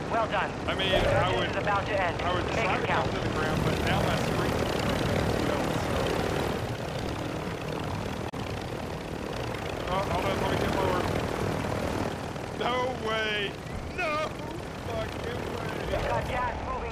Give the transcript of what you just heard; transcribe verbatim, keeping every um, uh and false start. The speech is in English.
Well done. I mean, Your I mission would, is about to end. I would Make try it to count. come to the ground, but now my screen is well, so. Oh, hold on, let me get lower. No way! No fucking way! Got gas moving